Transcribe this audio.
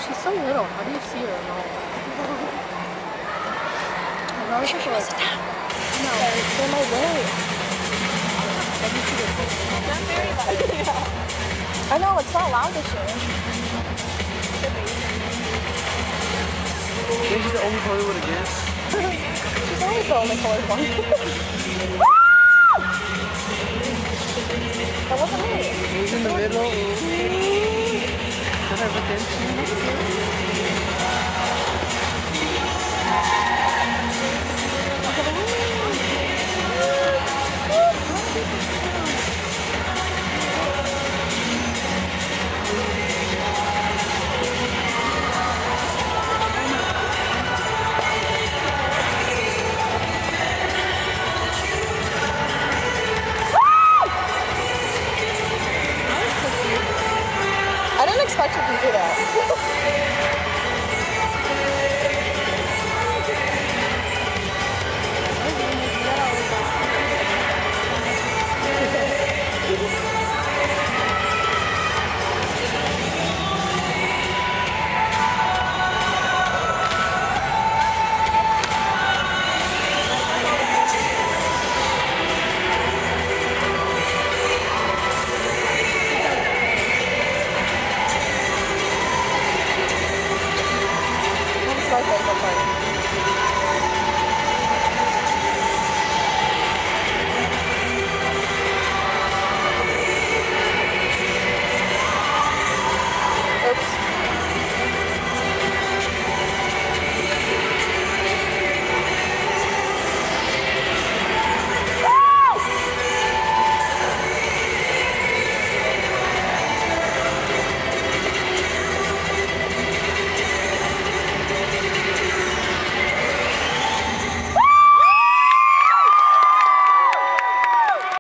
She's so little. How do you see her at all? I was just like, no, they're my way. Not very loud. Yeah. I know, it's not loud this year. She's the only color with a guess. She's always the only colored one. That wasn't me. It was in the middle. Did I have attention? I didn't expect you to do that.